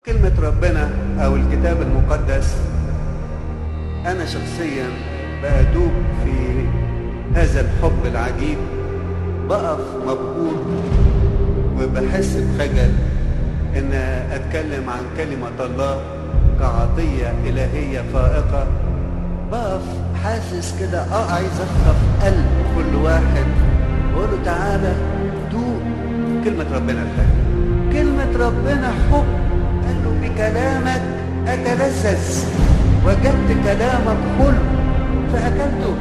كلمة ربنا أو الكتاب المقدس أنا شخصيا بأدوب في هذا الحب العجيب، بقف مبهور وبحس بخجل إن أتكلم عن كلمة الله كعطية إلهية فائقة. بقف حاسس كده عايز أخطف قلب كل واحد وأقول له تعالى دوق كلمة ربنا الحلوة. كلمة ربنا حب، قال له بكلامك أتلذذ، وجدت كلامك حلو فأكلته.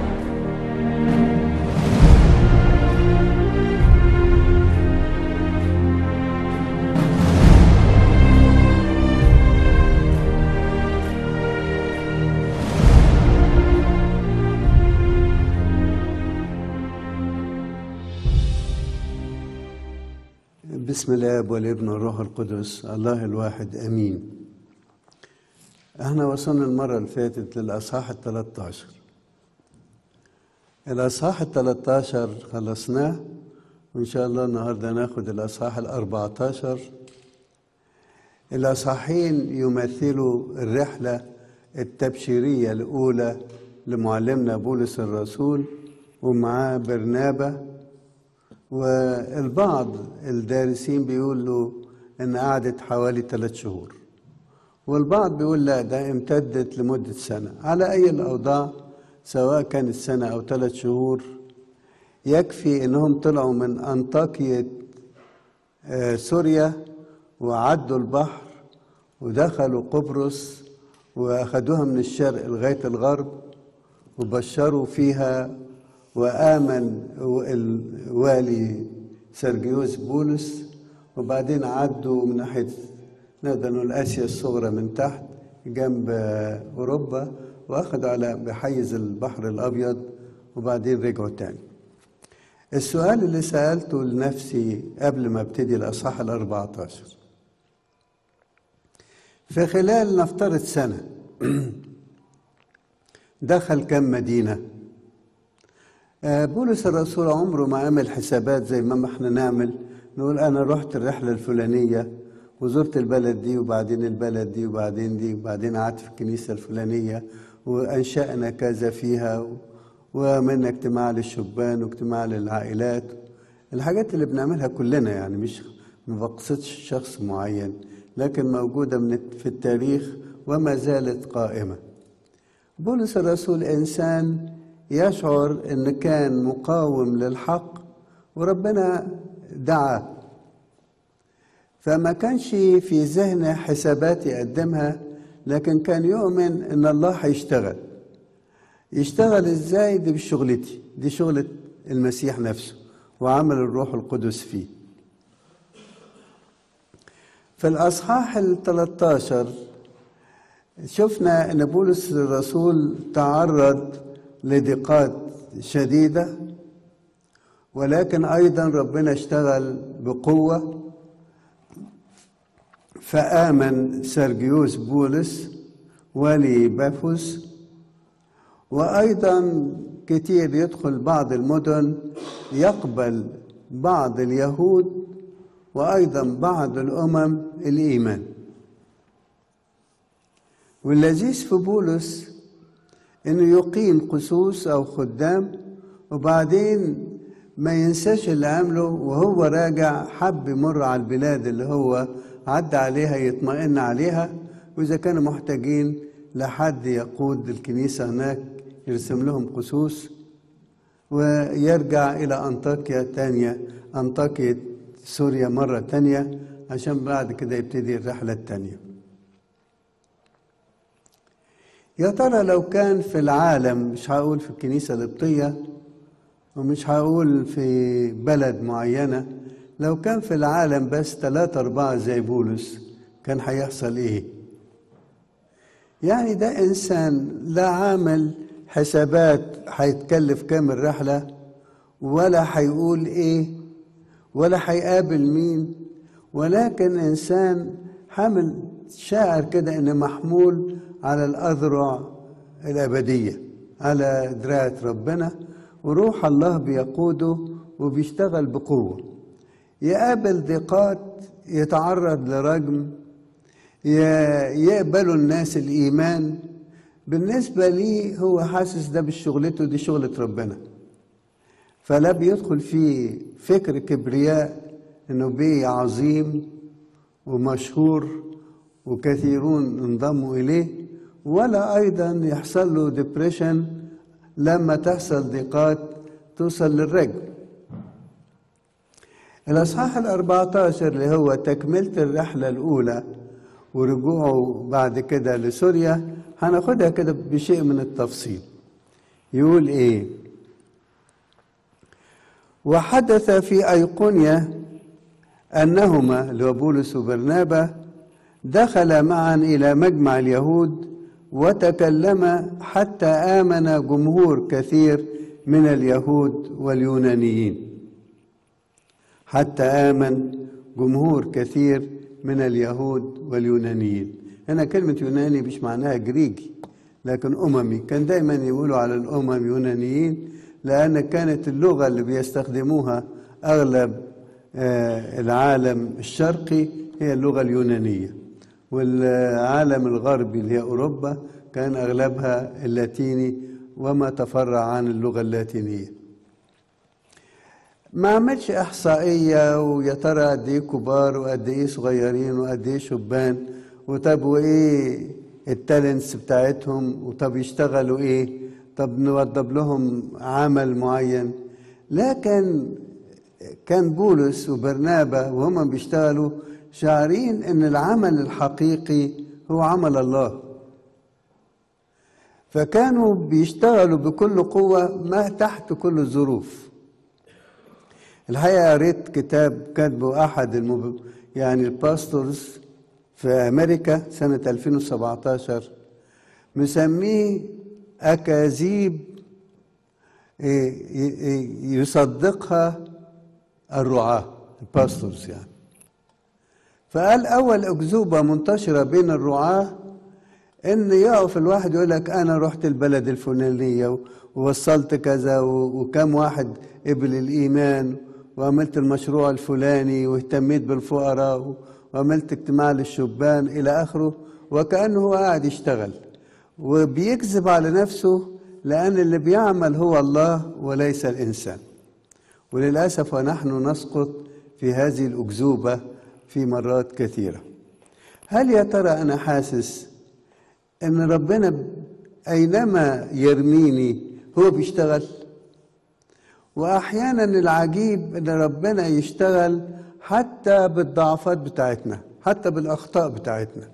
بسم الله والابن والروح القدس الله الواحد امين. احنا وصلنا المره اللي فاتت للاصحاح ال13. الاصحاح ال13 خلصناه، وان شاء الله النهارده ناخد الاصحاح ال14. الاصحاحين يمثلوا الرحله التبشيريه الاولى لمعلمنا بولس الرسول ومعاه برنابا. والبعض الدارسين بيقولوا ان قعدت حوالي 3 شهور، والبعض بيقول لا ده امتدت لمدة سنة. على اي الاوضاع سواء كانت سنة او 3 شهور، يكفي انهم طلعوا من انطاكية سوريا وعدوا البحر ودخلوا قبرص واخدوها من الشرق لغاية الغرب وبشروا فيها، وآمن الوالي سرجيوس بولس، وبعدين عدوا من ناحية نقدر نقول آسيا الصغرى من تحت جنب أوروبا، وأخذوا على بحيز البحر الأبيض، وبعدين رجعوا تاني. السؤال اللي سألته لنفسي قبل ما ابتدي الأصحاح ال14، في خلال نفترض سنة دخل كم مدينة؟ بولس الرسول عمره ما عمل حسابات زي ما احنا نعمل، نقول انا رحت الرحله الفلانيه وزرت البلد دي وبعدين البلد دي وبعدين دي وبعدين قعدت في الكنيسه الفلانيه وانشانا كذا فيها، ومن اجتماع للشبان واجتماع للعائلات. الحاجات اللي بنعملها كلنا، يعني مش ما بقصدش شخص معين، لكن موجوده في التاريخ وما زالت قائمه. بولس الرسول انسان يشعر ان كان مقاوم للحق وربنا دعاه، فما كانش في ذهنه حسابات يقدمها، لكن كان يؤمن ان الله هيشتغل. يشتغل ازاي؟ دي مش شغلتي، دي شغلة المسيح نفسه وعمل الروح القدس فيه. في الاصحاح ال13 شفنا ان بولس الرسول تعرض لضيقات شديدة، ولكن أيضا ربنا اشتغل بقوة، فآمن سرجيوس بولس والي بافوس، وأيضا كتير يدخل بعض المدن يقبل بعض اليهود وأيضا بعض الأمم الإيمان. واللذيذ في بولس انه يقيم قسوس او خدام، وبعدين ما ينساش اللي عمله، وهو راجع حب يمر على البلاد اللي هو عدى عليها يطمئن عليها، واذا كانوا محتاجين لحد يقود الكنيسة هناك يرسم لهم قسوس، ويرجع الى انطاكيا تانية، انطاكية سوريا مرة تانية، عشان بعد كده يبتدي الرحلة التانية. يا ترى لو كان في العالم، مش هقول في الكنيسة القبطية ومش هقول في بلد معينة، لو كان في العالم بس 3 4 زي بولس كان هيحصل ايه؟ يعني ده انسان لا عامل حسابات هيتكلف كام الرحلة، ولا هيقول ايه، ولا هيقابل مين، ولكن انسان حامل شاعر كده انه محمول على الأذرع الأبدية، على دراعة ربنا، وروح الله بيقوده وبيشتغل بقوة. يقابل ضيقات، يتعرض لرجم، يقبلوا الناس الإيمان. بالنسبة لي هو حاسس ده بالشغلته دي شغلة ربنا، فلا بيدخل فيه فكر كبرياء إنه بيه عظيم ومشهور وكثيرون انضموا إليه، ولا أيضا يحصل له ديبريشن لما تحصل ضيقات توصل للرجل. الأصحاح 14 اللي هو تكملة الرحلة الأولى ورجوعه بعد كده لسوريا هناخدها كده بشيء من التفصيل. يقول إيه؟ وحدث في أيقونيا أنهما اللي هو بولس وبرنابا دخل معا إلى مجمع اليهود وتكلم حتى آمن جمهور كثير من اليهود واليونانيين. حتى آمن جمهور كثير من اليهود واليونانيين. هنا كلمة يوناني مش معناها جريجي لكن أممي، كان دايما يقولوا على الأمم يونانيين لأن كانت اللغة اللي بيستخدموها أغلب العالم الشرقي هي اللغة اليونانية، والعالم الغربي اللي هي أوروبا كان أغلبها اللاتيني وما تفرع عن اللغة اللاتينية. ما عملش إحصائية ويا ترى قد إيه كبار وقد إيه صغيرين وقد إيه شبان وطب وإيه التالنتس بتاعتهم وطب يشتغلوا إيه، طب نوضب لهم عمل معين. لكن كان بولس وبرنابا وهم بيشتغلوا شعارين إن العمل الحقيقي هو عمل الله، فكانوا بيشتغلوا بكل قوة ما تحت كل الظروف. الحقيقة قريت كتاب كاتبه أحد يعني الباستورز في أمريكا سنة 2017 مسميه أكاذيب يصدقها الرعاة الباستورز يعني. فقال أول أكذوبة منتشرة بين الرعاة إن يقف الواحد يقول لك أنا رحت البلد الفلانية ووصلت كذا وكم واحد قبل الإيمان وعملت المشروع الفلاني واهتميت بالفقراء وعملت اجتماع للشبان إلى آخره، وكأنه هو قاعد يشتغل وبيكذب على نفسه لأن اللي بيعمل هو الله وليس الإنسان. وللأسف ونحن نسقط في هذه الأكذوبة في مرات كثيرة. هل يا ترى أنا حاسس إن ربنا أينما يرميني هو بيشتغل؟ وأحيانا العجيب إن ربنا يشتغل حتى بالضعفات بتاعتنا، حتى بالأخطاء بتاعتنا.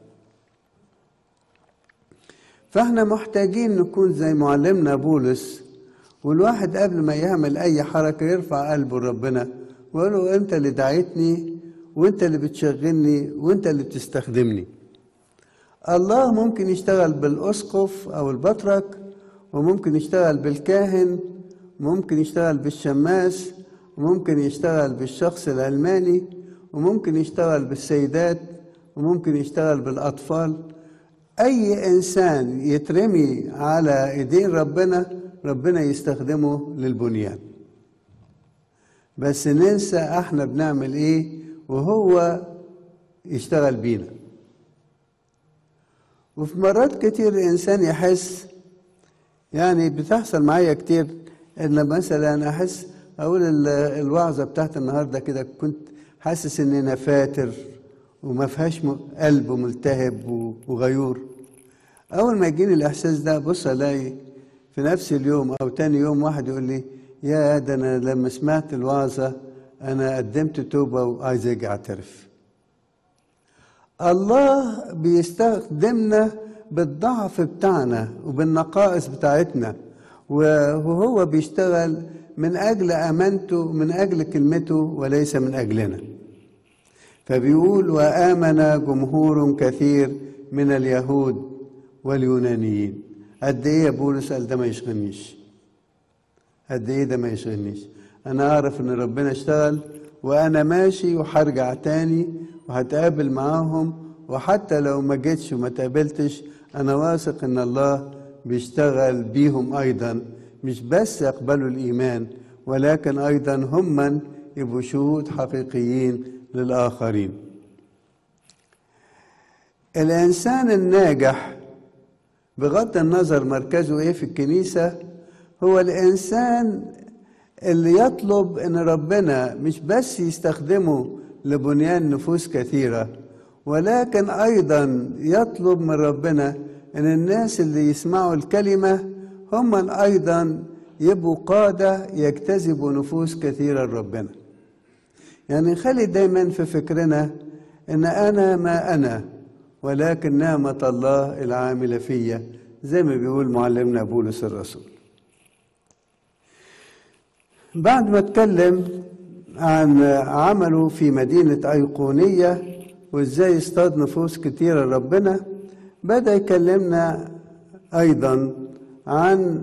فإحنا محتاجين نكون زي معلمنا بولس، والواحد قبل ما يعمل أي حركة يرفع قلبه لربنا ويقول له أنت اللي دعيتني وأنت اللي بتشغلني وأنت اللي بتستخدمني. الله ممكن يشتغل بالأسقف أو البطرك، وممكن يشتغل بالكاهن، وممكن يشتغل بالشماس، وممكن يشتغل بالشخص العلماني، وممكن يشتغل بالسيدات، وممكن يشتغل بالأطفال. أي إنسان يترمي على إيدين ربنا يستخدمه للبنيان. بس ننسى احنا بنعمل ايه وهو يشتغل بينا. وفي مرات كتير الإنسان يحس، يعني بتحصل معايا كتير، إن مثلا أحس أقول الوعظة بتاعت النهاردة كده كنت حاسس إن أنا فاتر وما فيهاش قلب ملتهب وغيور. أول ما يجيني الإحساس ده بص ألاقي في نفس اليوم أو تاني يوم واحد يقول لي يا ده أنا لما سمعت الوعظة أنا قدمت توبة وعايز أجي أعترف. الله بيستخدمنا بالضعف بتاعنا وبالنقائص بتاعتنا، وهو بيشتغل من أجل أمانته، من أجل كلمته وليس من أجلنا. فبيقول وآمن جمهور كثير من اليهود واليونانيين. قد إيه يا بولس؟ قال ده ما يشغلنيش. قد إيه ده ما يشغلنيش؟ أنا أعرف إن ربنا اشتغل وأنا ماشي وهرجع تاني وهتقابل معاهم، وحتى لو ما جيتش وما تقابلتش أنا واثق إن الله بيشتغل بيهم أيضا، مش بس يقبلوا الإيمان ولكن أيضا هم من يبقوا شهود حقيقيين للآخرين. الإنسان الناجح بغض النظر مركزه إيه في الكنيسة هو الإنسان اللي يطلب إن ربنا مش بس يستخدمه لبنيان نفوس كثيرة، ولكن أيضا يطلب من ربنا إن الناس اللي يسمعوا الكلمة هم أيضا يبقوا قادة يجتذبوا نفوس كثيرة لربنا. يعني خلي دايما في فكرنا إن أنا ما أنا ولكن نعمة الله العاملة فيا، زي ما بيقول معلمنا بولس الرسول. بعد ما اتكلم عن عمله في مدينة أيقونية وإزاي اصطاد نفوس كتيرة لربنا، بدأ يكلمنا أيضا عن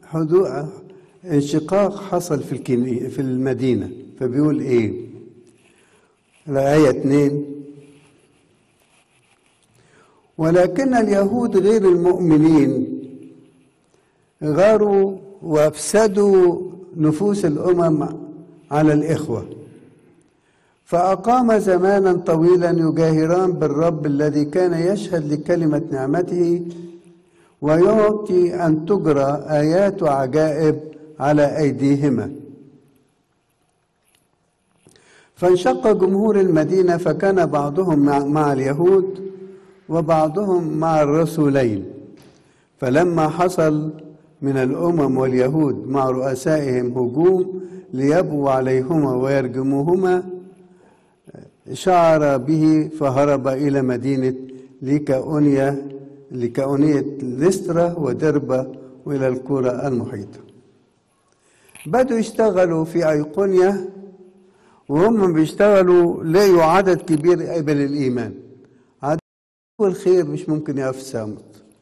انشقاق حصل في المدينة. فبيقول إيه؟ الآية 2: ولكن اليهود غير المؤمنين غاروا وافسدوا نفوس الأمم على الإخوة، فأقام زمانا طويلا يجاهران بالرب الذي كان يشهد لكلمة نعمته ويعطي أن تجرى آيات وعجائب على أيديهما. فانشق جمهور المدينة، فكان بعضهم مع اليهود وبعضهم مع الرسولين. فلما حصل من الأمم واليهود مع رؤسائهم هجوم ليبغوا عليهما ويرجموهما، شعر به فهرب إلى مدينة ليكاونية لسترا ودربة وإلى القرى المحيطة. بدوا يشتغلوا في أيقونيا، وهم بيشتغلوا لقوا عدد كبير قبل الإيمان. عدو الخير مش ممكن يقف صامت.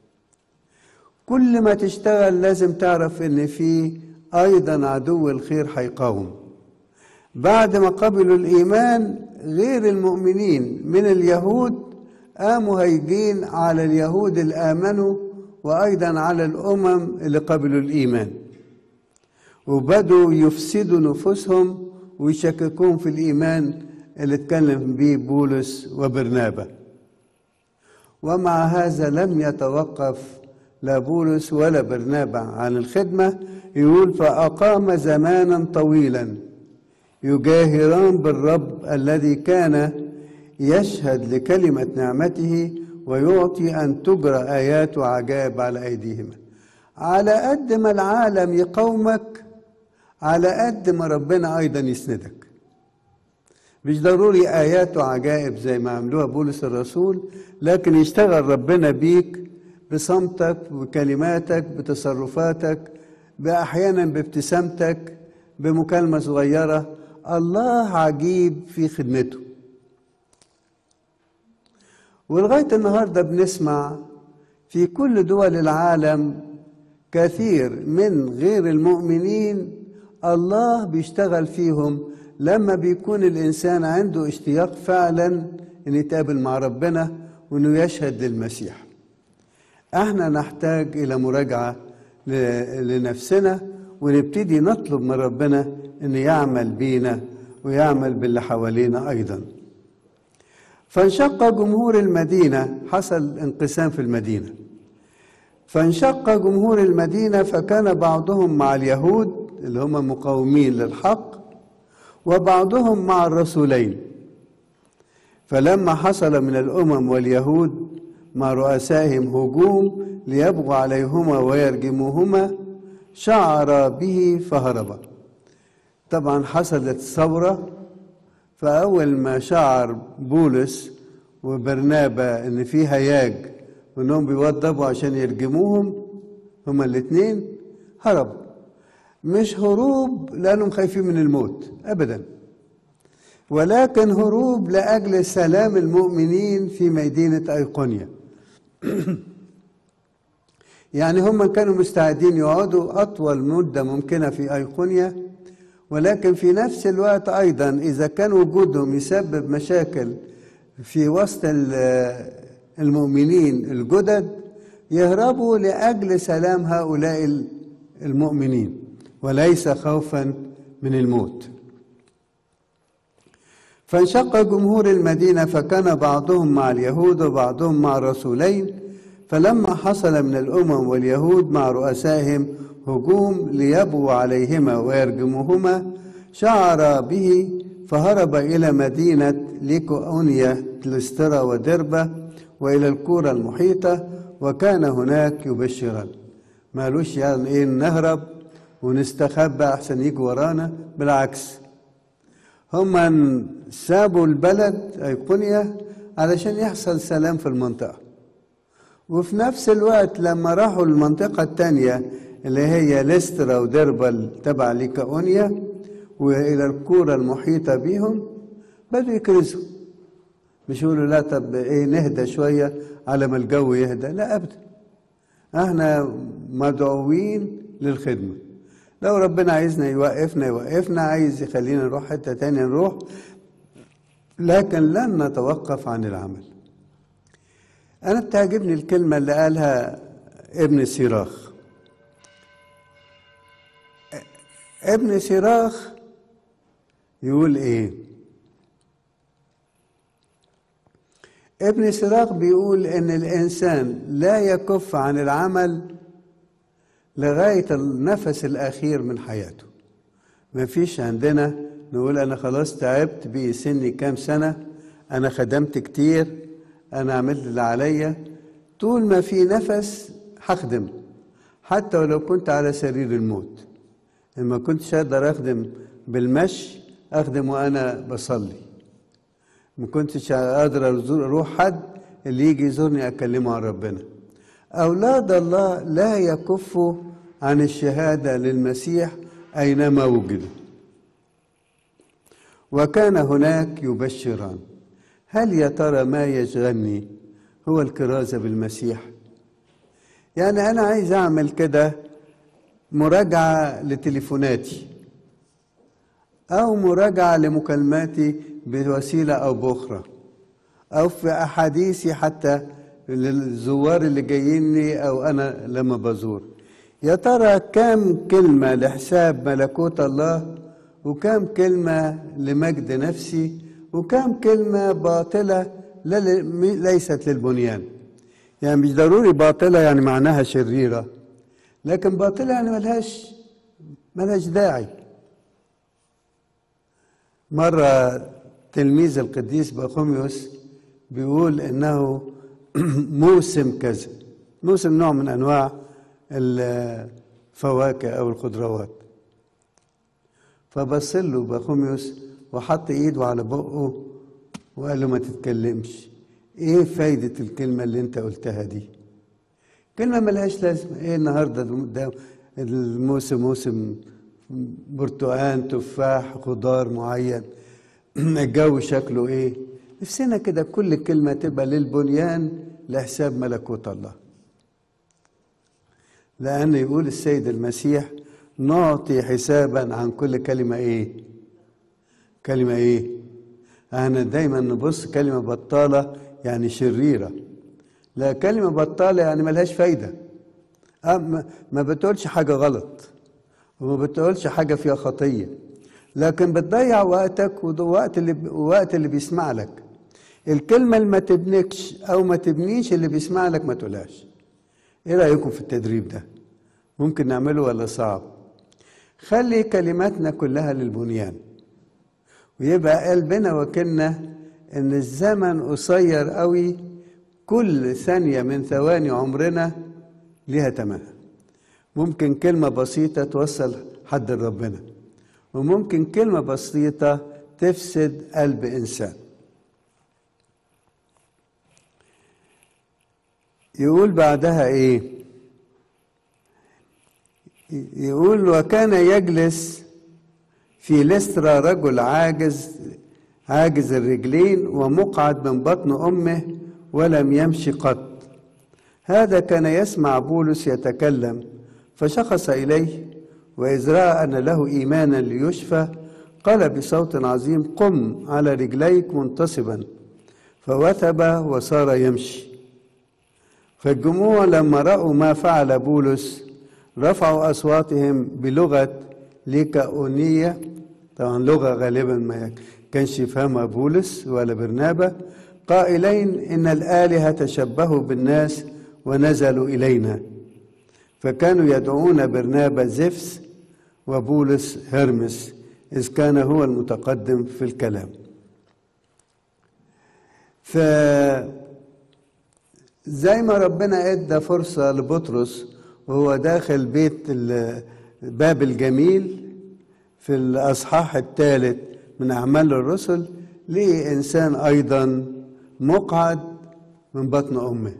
كل ما تشتغل لازم تعرف ان في ايضا عدو الخير هيقاوم. بعد ما قبلوا الايمان غير المؤمنين من اليهود قاموا هيجين على اليهود اللي امنوا وايضا على الامم اللي قبلوا الايمان، وبدوا يفسدوا نفوسهم ويشككون في الايمان اللي اتكلم به بولس وبرنابا. ومع هذا لم يتوقف لا بولس ولا برنابا عن الخدمة. يقول: فأقام زمانا طويلا يجاهران بالرب الذي كان يشهد لكلمة نعمته ويعطي أن تجرى آيات وعجائب على أيديهما. على قد ما العالم يقاومك على قد ما ربنا أيضا يسندك. مش ضروري آيات وعجائب زي ما عملوها بولس الرسول، لكن يشتغل ربنا بيك بصمتك، بكلماتك، بتصرفاتك، بأحيانا بابتسامتك، بمكالمة صغيرة. الله عجيب في خدمته. ولغاية النهاردة بنسمع في كل دول العالم كثير من غير المؤمنين الله بيشتغل فيهم لما بيكون الإنسان عنده اشتياق فعلا إنه يتقابل مع ربنا وإنه يشهد للمسيح. احنا نحتاج إلى مراجعة لنفسنا ونبتدي نطلب من ربنا إنه يعمل بينا ويعمل باللي حوالينا أيضا. فانشق جمهور المدينة، حصل انقسام في المدينة. فانشق جمهور المدينة، فكان بعضهم مع اليهود اللي هم مقاومين للحق وبعضهم مع الرسولين. فلما حصل من الأمم واليهود مع رؤسائهم هجوم ليبغوا عليهما ويرجموهما، شعر به فهرب. طبعا حصلت ثورة، فأول ما شعر بولس وبرنابا إن في هياج وإنهم بيوضبوا عشان يرجموهم هما الاثنين، هربوا. مش هروب لأنهم خايفين من الموت أبدا، ولكن هروب لأجل سلام المؤمنين في مدينة أيقونيا. يعني هم كانوا مستعدين يقعدوا أطول مدة ممكنة في أيقونيا، ولكن في نفس الوقت أيضا إذا كان وجودهم يسبب مشاكل في وسط المؤمنين الجدد يهربوا لأجل سلام هؤلاء المؤمنين وليس خوفا من الموت. فانشق جمهور المدينة، فكان بعضهم مع اليهود وبعضهم مع الرسولين. فلما حصل من الأمم واليهود مع رؤسائهم هجوم ليبغوا عليهما ويرجموهما، شعر به فهرب إلى مدينة ليكاونيا لسترا ودربة وإلى القرى المحيطة، وكان هناك يبشرا. مالوش يعني إيه نهرب ونستخبى أحسن يجوا ورانا، بالعكس هم سابوا البلد أيقونيا علشان يحصل سلام في المنطقة. وفي نفس الوقت لما راحوا المنطقة التانية اللي هي لسترا ودربة تبع ليكاونيا وإلى القرى المحيطة بهم، بدوا يكرزوا. مش يقولوا لا طب إيه نهدى شوية على ما الجو يهدى، لا أبدا، احنا مدعوين للخدمة. لو ربنا عايزنا يوقفنا يوقفنا، عايز يخلينا نروح حتة تانية نروح، لكن لن نتوقف عن العمل. أنا بتعجبني الكلمة اللي قالها ابن سيراخ. ابن سيراخ يقول إيه؟ ابن سيراخ بيقول إن الإنسان لا يكف عن العمل لغاية النفس الأخير من حياته. ما فيش عندنا نقول أنا خلاص تعبت بقي سني كام سنة، أنا خدمت كتير، أنا عملت اللي عليا، طول ما في نفس هخدم، حتى ولو كنت على سرير الموت. إن ما كنتش أقدر أخدم بالمشي أخدم وأنا بصلي، ما كنتش أقدر أروح حد اللي يجي يزورني أكلمه عن ربنا. أولاد الله لا يكفوا عن الشهادة للمسيح أينما وجدوا. وكان هناك يبشران. هل يا ترى ما يشغلني هو الكرازة بالمسيح؟ يعني أنا عايز أعمل كده مراجعة لتليفوناتي أو مراجعة لمكالماتي بوسيلة أو بأخرى، أو في أحاديثي حتى للزوار اللي جاييني أو أنا لما بزور. يا ترى كم كلمة لحساب ملكوت الله، وكم كلمة لمجد نفسي، وكم كلمة باطلة ليست للبنيان. يعني مش ضروري باطلة يعني معناها شريرة، لكن باطلة يعني ملهاش داعي. مرة تلميذ القديس بخوميوس بيقول إنه موسم كذا، موسم نوع من أنواع الفواكه أو الخضروات، فبص له بخوميوس وحط إيده على بقه وقال له ما تتكلمش. إيه فايدة الكلمة اللي أنت قلتها دي؟ كلمة ملهاش لازمة. إيه النهاردة ده الموسم موسم برتقان تفاح خضار معين، الجو شكله إيه؟ نفسنا كده كل كلمة تبقى للبنيان لحساب ملكوت الله. لأن يقول السيد المسيح نعطي حسابا عن كل كلمة إيه؟ كلمة إيه؟ أنا دايما نبص كلمة بطالة يعني شريرة، لا كلمة بطالة يعني ملهاش فايدة، ما بتقولش حاجة غلط وما بتقولش حاجة فيها خطية، لكن بتضيع وقتك ووقت اللي بيسمع لك. الكلمة اللي ما تبنكش أو ما تبنيش اللي بيسمع لك ما تقولهاش. إيه رأيكم في التدريب ده؟ ممكن نعمله ولا صعب؟ خلي كلماتنا كلها للبنيان، ويبقى قلبنا وكلنا إن الزمن قصير قوي، كل ثانية من ثواني عمرنا ليها تمنها. ممكن كلمة بسيطة توصل حد لربنا، وممكن كلمة بسيطة تفسد قلب إنسان. يقول بعدها إيه؟ يقول وكان يجلس في لسترا رجل عاجز الرجلين ومقعد من بطن أمه ولم يمشي قط. هذا كان يسمع بولس يتكلم، فشخص إليه، وإذ رأى أن له إيمانا ليشفى قال بصوت عظيم قم على رجليك منتصبا، فوثب وصار يمشي. فالجموع لما رأوا ما فعل بولس رفعوا أصواتهم بلغة ليكاونية، طبعا لغة غالبا ما كانش يفهمها بولس ولا برنابا، قائلين إن الآلهة تشبهوا بالناس ونزلوا إلينا، فكانوا يدعون برنابا زفس وبولس هرمس، إذ كان هو المتقدم في الكلام. زي ما ربنا ادى فرصة لبطرس وهو داخل بيت باب الجميل في الأصحاح 3 من أعمال الرسل، ليه إنسان أيضا مقعد من بطن أمه،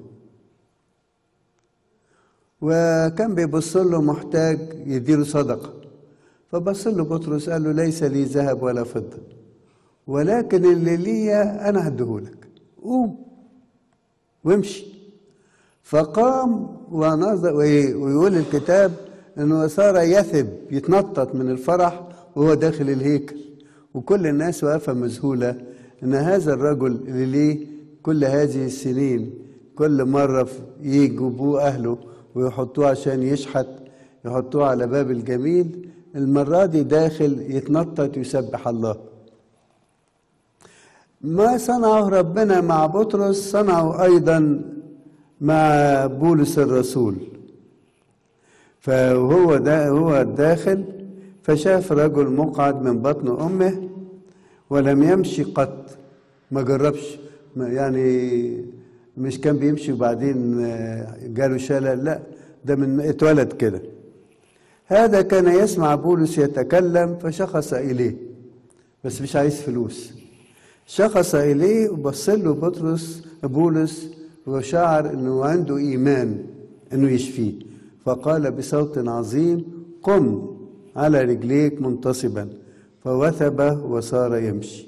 وكان بيبص له محتاج يديله صدقة، فبص له بطرس قال له ليس لي ذهب ولا فضة، ولكن اللي ليا أنا هديهولك، قوم وامشي. فقام ونظر، ويقول الكتاب انه صار يثب يتنطط من الفرح وهو داخل الهيكل، وكل الناس واقفه مذهوله ان هذا الرجل اللي ليه كل هذه السنين كل مره يجيبوه اهله ويحطوه عشان يشحت، يحطوه على باب الجميل، المره دي داخل يتنطط ويسبح الله. ما صنعه ربنا مع بطرس صنعه ايضا مع بولس الرسول. فهو هو داخل فشاف رجل مقعد من بطن امه ولم يمشي قط، ما جربش، يعني مش كان بيمشي وبعدين جاله شلل، لا ده من اتولد كده. هذا كان يسمع بولس يتكلم فشخص اليه، بس مش عايز فلوس، شخص اليه وبص له بولس وشعر انه عنده ايمان انه يشفيه، فقال بصوت عظيم قم على رجليك منتصبا، فوثب وصار يمشي.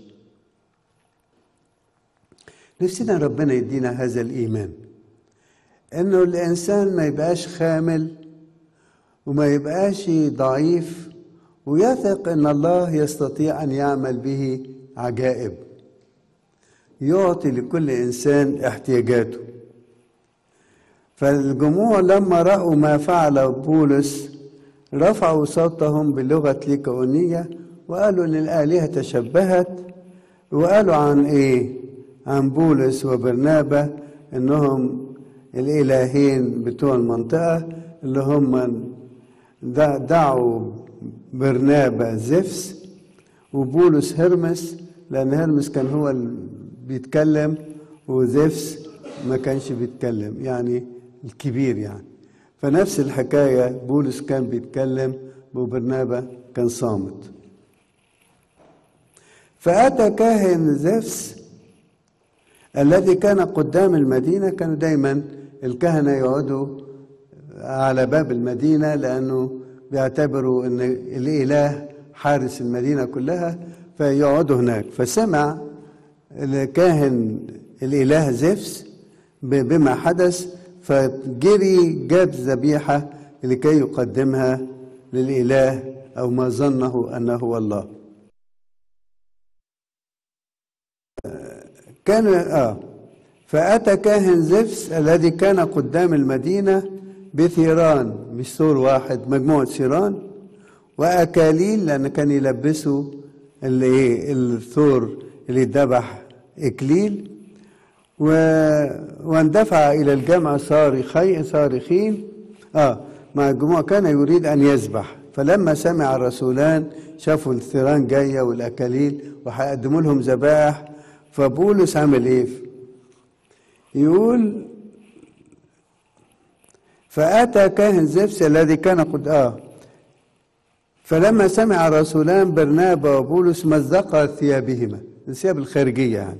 نفسنا ربنا يدينا هذا الايمان، انه الانسان ما يبقاش خامل وما يبقاش ضعيف، ويثق ان الله يستطيع ان يعمل به عجائب، يعطي لكل انسان احتياجاته. فالجموع لما رأوا ما فعل بولس رفعوا صوتهم باللغة ليكاونية وقالوا ان الآلهة تشبهت، وقالوا عن ايه؟ عن بولس وبرنابا انهم الالهين بتوع المنطقة، اللي هم دعوا برنابا زفس وبولس هرمس، لان هرمس كان هو اللي بيتكلم وزفس ما كانش بيتكلم، يعني الكبير يعني. فنفس الحكاية، بولس كان بيتكلم وبرنابا كان صامت. فأتى كاهن زفس الذي كان قدام المدينة، كانوا دايما الكهنة يقعدوا على باب المدينة لأنه بيعتبروا أن الإله حارس المدينة كلها، فيقعدوا هناك. فسمع الكاهن الإله زفس بما حدث، فجري جاب ذبيحة لكي يقدمها للإله أو ما ظنه أنه هو الله. فأتى كاهن زفس الذي كان قدام المدينة بثيران، مش ثور واحد، مجموعة ثيران وأكاليل، لأن كان يلبسوا الثور اللي ذبح إكليل، واندفع إلى الجمع صارخين مع الجموع، كان يريد أن يذبح. فلما سمع الرسولان شافوا الثيران جاية والأكاليل وهيقدموا لهم ذبائح، فبولس عمل إيه؟ يقول فأتى كاهن زفس الذي كان قد فلما سمع الرسولان برنابا وبولس مزقا ثيابهما، الثياب الخارجية يعني،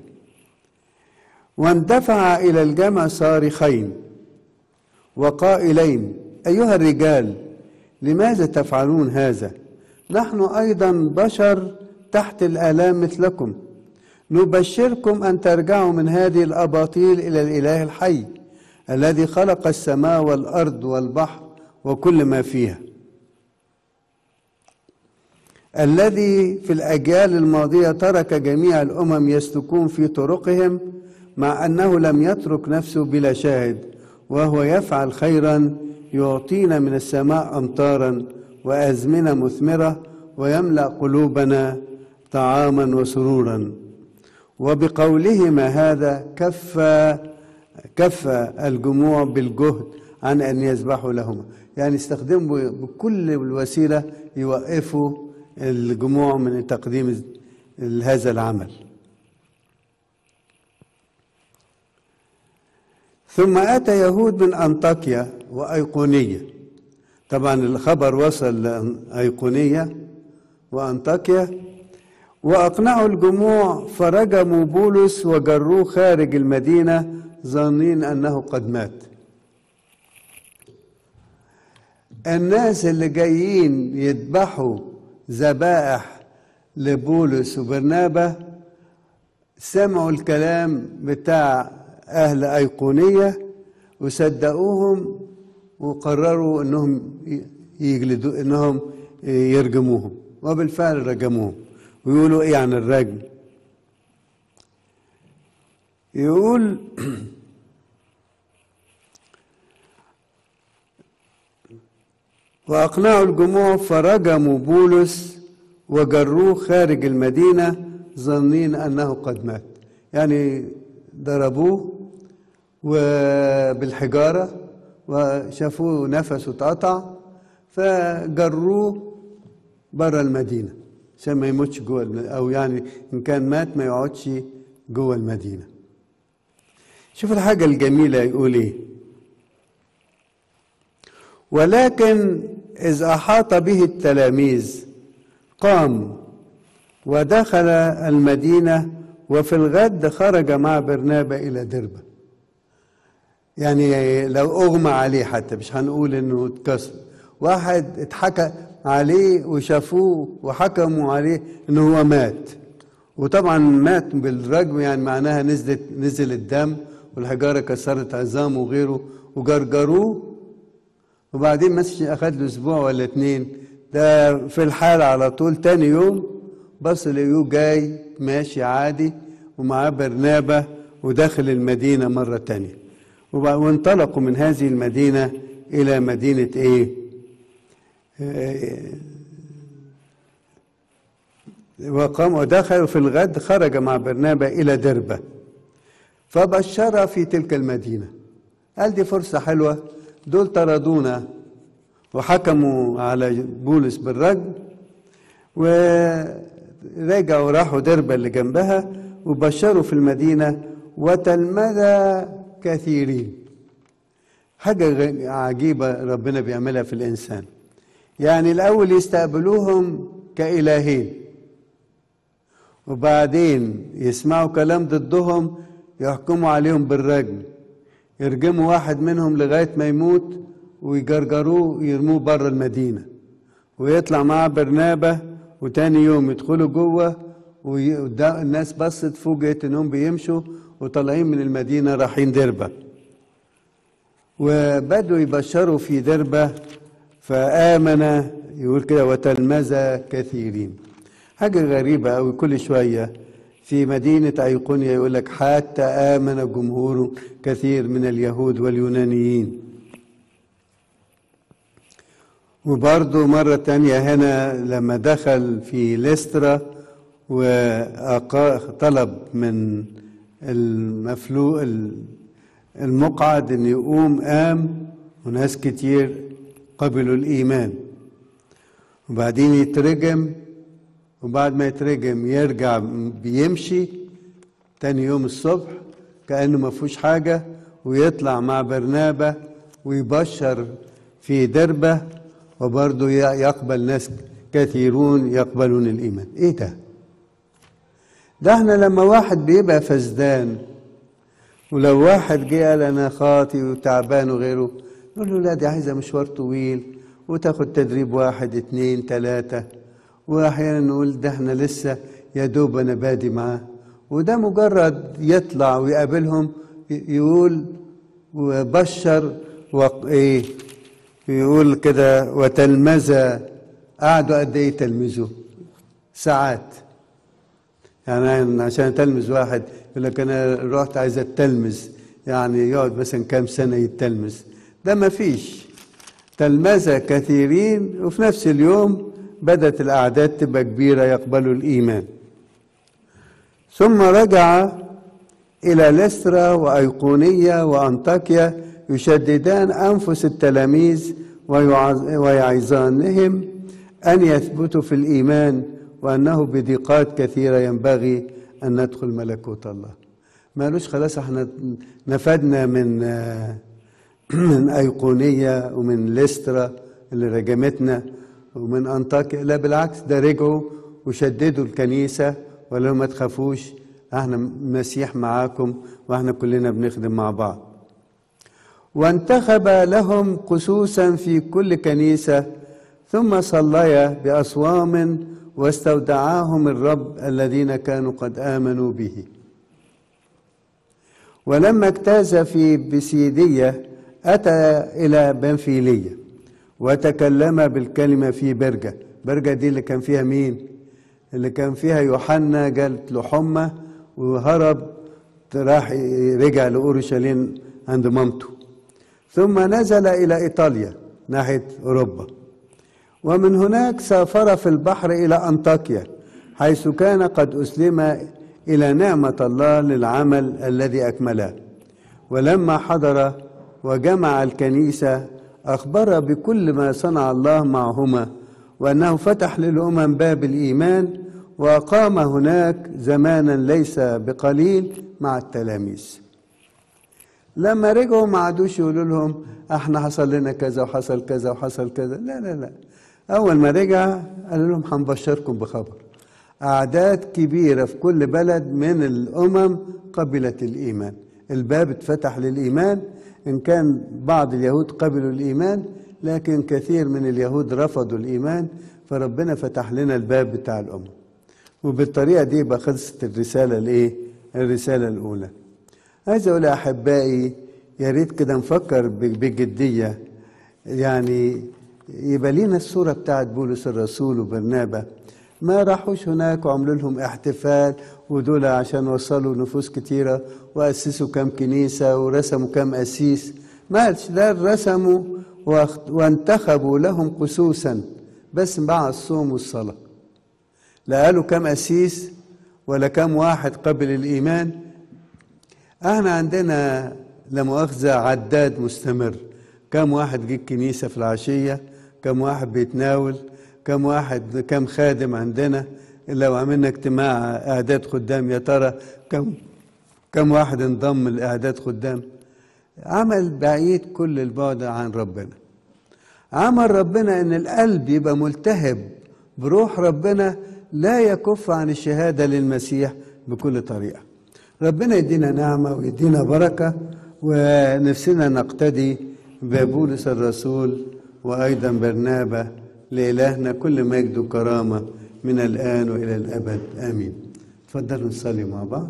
واندفع إلى الجمع صارخين وقائلين أيها الرجال لماذا تفعلون هذا؟ نحن أيضا بشر تحت الآلام مثلكم، نبشركم أن ترجعوا من هذه الأباطيل إلى الإله الحي الذي خلق السماء والأرض والبحر وكل ما فيها، الذي في الأجيال الماضية ترك جميع الأمم يسلكون في طرقهم، مع أنه لم يترك نفسه بلا شاهد، وهو يفعل خيرا يعطينا من السماء أمطارا وأزمنة مثمرة ويملأ قلوبنا طعاما وسرورا. وبقولهما هذا كف الجموع بالجهد عن أن يذبحوا لهما. يعني استخدموا بكل الوسيلة يوقفوا الجموع من تقديم هذا العمل. ثم أتى يهود من أنطاكيا وأيقونية. طبعا الخبر وصل لأيقونية وأنطاكيا، وأقنعوا الجموع فرجموا بولس وجروه خارج المدينة ظانين أنه قد مات. الناس اللي جايين يذبحوا ذبائح لبولس وبرنابا سمعوا الكلام بتاع أهل أيقونية وصدقوهم وقرروا أنهم يجلدوا، أنهم يرجموهم، وبالفعل رجموهم. ويقولوا إيه عن الرجم؟ يقول وأقنعوا الجموع فرجموا بولس وجروه خارج المدينة ظنين أنه قد مات. يعني ضربوه وبالحجارة وشافوه نفسه اتقطع فجروه برا المدينة عشان ما يموتش جوه، أو يعني إن كان مات ما يقعدش جوه المدينة. شوف الحاجة الجميلة يقول إيه: ولكن إذ أحاط به التلاميذ قام ودخل المدينة، وفي الغد خرج مع برنابا إلى دربة. يعني لو أغمى عليه، حتى مش هنقول إنه اتكسر، واحد اتحكى عليه وشافوه وحكموا عليه إنه هو مات، وطبعا مات بالرجم، يعني معناها نزل الدم والحجارة كسرت عظامه وغيره، وجرجروه. وبعدين ماشي أخد له أسبوع ولا 2، ده في الحال على طول. تاني يوم بص لقيوه جاي ماشي عادي ومعاه برنابا وداخل المدينة مرة تانية. وانطلقوا من هذه المدينة إلى مدينة إيه؟ وقام ودخلوا في الغد خرج مع برنابا إلى دربة فبشر في تلك المدينة. قال دي فرصة حلوة، دول طردونا وحكموا على بولس بالرجم، ورجعوا راحوا دربة اللي جنبها وبشروا في المدينة وتلمذ كثيرين. حاجة عجيبة ربنا بيعملها في الإنسان. يعني الأول يستقبلوهم كإلهين، وبعدين يسمعوا كلام ضدهم يحكموا عليهم بالرجم، يرجموا واحد منهم لغاية ما يموت ويجرجروه ويرموه بره المدينة، ويطلع معاه برنابا، وتاني يوم يدخلوا جوه والناس بصت فوجئت انهم بيمشوا وطالعين من المدينة رايحين دربة. وبدوا يبشروا في دربة فآمن، يقول كده وتلمذ كثيرين. حاجة غريبة أوي، كل شوية في مدينة أيقونيا يقول لك حتى آمن جمهور كثير من اليهود واليونانيين. وبرضه مرة تانية هنا لما دخل في ليسترا وطلب من المقعد ان يقوم، قام وناس كتير قبلوا الإيمان. وبعدين يترجم، وبعد ما يترجم يرجع بيمشي تاني يوم الصبح كأنه ما فيهوش حاجة، ويطلع مع برنابا ويبشر في دربة، وبرضه يقبل ناس كثيرون يقبلون الإيمان. إيه ده احنا لما واحد بيبقى فسدان، ولو واحد جه قال أنا خاطي وتعبان وغيره، نقول له لا دي عايزة مشوار طويل وتاخد تدريب 1 2 3، وأحيانا نقول ده احنا لسه يا دوب أنا بادي معاه. وده مجرد يطلع ويقابلهم يقول وبشر وإيه، يقول كده وتلمذ. قعدوا قد ايه يتلمذوا؟ ساعات. يعني عشان تلمذ واحد يقول لك انا رحت عايز اتلمذ، يعني يقعد مثلا كام سنه يتلمذ. ده ما فيش. تلمذ كثيرين، وفي نفس اليوم بدت الاعداد تبقى كبيره يقبلوا الايمان. ثم رجع إلى لسترا وأيقونية وأنطاكيا يشددان أنفس التلاميذ ويعظانهم أن يثبتوا في الإيمان وأنه بضيقات كثيرة ينبغي أن ندخل ملكوت الله. ما قالوش خلاص احنا نفدنا من أيقونية ومن لسترا اللي رجمتنا ومن أنطاكيا، لا بالعكس، ده رجعوا وشددوا الكنيسة وقالوا ما تخافوش، احنا مسيح معاكم واحنا كلنا بنخدم مع بعض. وانتخب لهم قسوسا في كل كنيسة، ثم صليا بأصوام واستودعاهم الرب الذين كانوا قد آمنوا به. ولما اجتاز في بسيدية أتى إلى بنفيلية وتكلم بالكلمة في برجة. برجة دي اللي كان فيها مين؟ اللي كان فيها يوحنا جالت له حمى وهرب، راح رجع لأورشليم عند مامته، ثم نزل إلى إيطاليا ناحية أوروبا، ومن هناك سافر في البحر إلى أنطاكيا حيث كان قد أسلم إلى نعمة الله للعمل الذي أكمله. ولما حضر وجمع الكنيسة أخبر بكل ما صنع الله معهما، وأنه فتح للأمم باب الإيمان، وأقام هناك زمانا ليس بقليل مع التلاميذ. لما رجعوا ما عادوش يقولوا لهم احنا حصل لنا كذا وحصل كذا وحصل كذا، لا لا لا. أول ما رجع قالوا لهم هنبشركم بخبر. أعداد كبيرة في كل بلد من الأمم قبلت الإيمان، الباب اتفتح للإيمان. إن كان بعض اليهود قبلوا الإيمان، لكن كثير من اليهود رفضوا الإيمان، فربنا فتح لنا الباب بتاع الأمم. وبالطريقة دي يبقى خلصت الرسالة الإيه؟ الرسالة الأولى. عايز أقول أحبائي، يا ريت كده نفكر بجدية، يعني يبقى لينا الصورة بتاعت بولس الرسول وبرنابا. ما راحوش هناك وعملوا لهم احتفال ودول عشان وصلوا نفوس كتيرة وأسسوا كام كنيسة ورسموا كام أسيس. ما قالش، لا، رسموا وانتخبوا لهم قسوسا بس مع الصوم والصلاة. لا قالوا كام أسيس ولا كام واحد قبل الإيمان. احنا عندنا لمؤاخذة عداد مستمر، كم واحد جه الكنيسة في العشية، كم واحد بيتناول، كم خادم عندنا. لو عملنا اجتماع اعداد خدام يا ترى كم واحد انضم لاعداد خدام. عمل بعيد كل البعد عن ربنا. عمل ربنا ان القلب يبقى ملتهب بروح ربنا، لا يكف عن الشهادة للمسيح بكل طريقة. ربنا يدينا نعمة ويدينا بركة، ونفسنا نقتدي ببولس الرسول وأيضا برنابا. لإلهنا كل مجد وكرامة من الآن وإلى الأبد، آمين. تفضلوا نصلي مع بعض.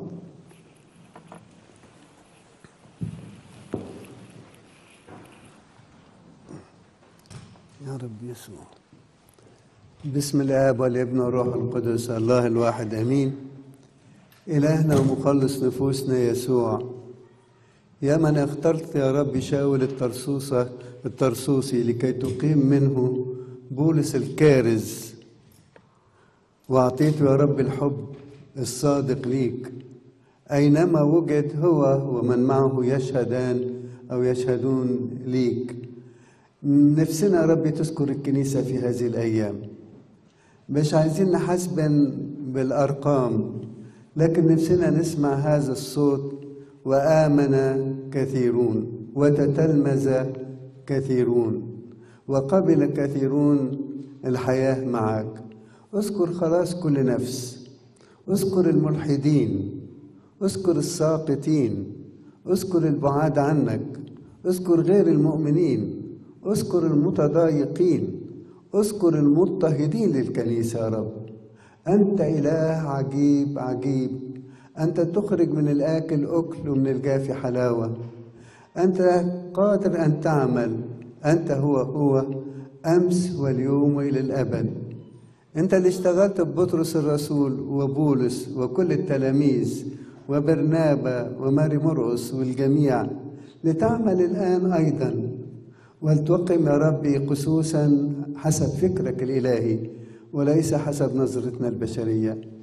يا رب يسوع، بسم الآب والابن والروح القدس الله الواحد، آمين. إلهنا ومخلص نفوسنا يسوع، يا من اخترت يا رب شاول الطرسوسي لكي تقيم منه بولس الكارز، وأعطيته يا رب الحب الصادق ليك، أينما وجد هو ومن معه يشهدان أو يشهدون ليك. نفسنا يا رب تذكر الكنيسة في هذه الأيام، مش عايزين نحسبن بالأرقام، لكن نفسنا نسمع هذا الصوت: وآمن كثيرون وتتلمذ كثيرون وقبل كثيرون الحياة معك. اذكر خلاص كل نفس، اذكر الملحدين، اذكر الساقطين، اذكر البعاد عنك، اذكر غير المؤمنين، اذكر المتضايقين، اذكر المضطهدين للكنيسة يا رب. أنت إله عجيب عجيب، أنت تخرج من الآكل أكل ومن الجافي حلاوة. أنت قادر أن تعمل، أنت هو أمس واليوم وإلى الأبد. أنت اللي اشتغلت ببطرس الرسول وبولس وكل التلاميذ وبرنابا وماري مرقس والجميع، لتعمل الآن أيضا، ولتقم يا ربي قسوسا حسب فكرك الإلهي وليس حسب نظرتنا البشرية.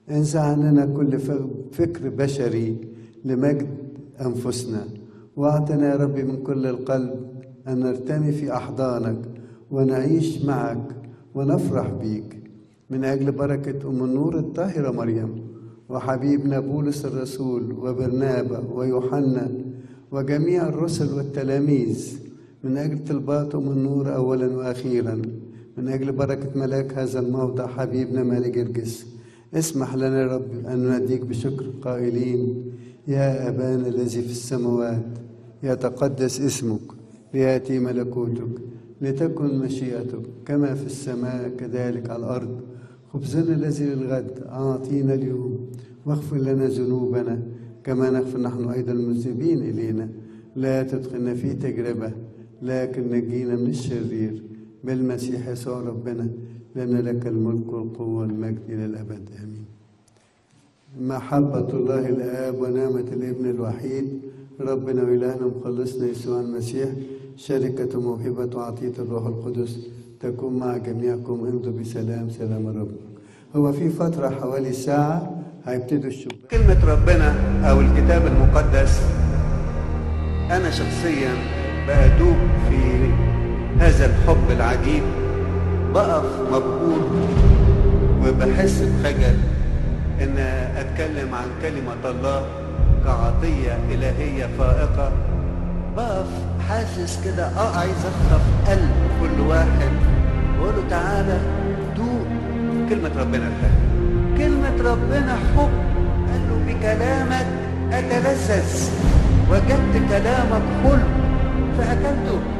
انزع عننا كل فكر بشري لمجد أنفسنا، واعطنا يا ربي من كل القلب أن نرتمي في أحضانك ونعيش معك ونفرح بيك، من أجل بركة أم النور الطاهرة مريم وحبيبنا بولس الرسول وبرنابا ويوحنا وجميع الرسل والتلاميذ، من أجل طلبات أم النور أولا وأخيرا، من أجل بركة ملاك هذا الموضع حبيبنا مالك جرجس. اسمح لنا يا رب أن نناديك بشكر قائلين: يا أبانا الذي في السماوات، يتقدس اسمك، ليأتي ملكوتك، لتكن مشيئتك كما في السماء كذلك على الأرض. خبزنا الذي للغد أعطينا اليوم، واغفر لنا ذنوبنا كما نغفر نحن أيضا المذنبين إلينا، لا تدخلنا في تجربة لكن نجينا من الشرير، بالمسيح يسوع ربنا، لأن لك الملك والقوة والمجد إلى الأبد آمين. محبة الله الآب ونعمة الابن الوحيد ربنا وإلهنا مخلصنا يسوع المسيح، شركة موهبة وعطية الروح القدس تكون مع جميعكم. امضوا بسلام، سلام الرب. هو في فترة حوالي ساعة هيبتدوا الشباب. كلمة ربنا أو الكتاب المقدس أنا شخصيا بأدوب في هذا الحب العجيب، بقف مبهور وبحس بخجل إن أتكلم عن كلمة الله كعطية إلهية فائقة. بقف حاسس كده عايز أخطف قلب كل واحد وأقول له تعالى دوق كلمة ربنا الحلوة. كلمة ربنا حب، قال له بكلامك أتلذذ، وجدت كلامك حلو فأكلته.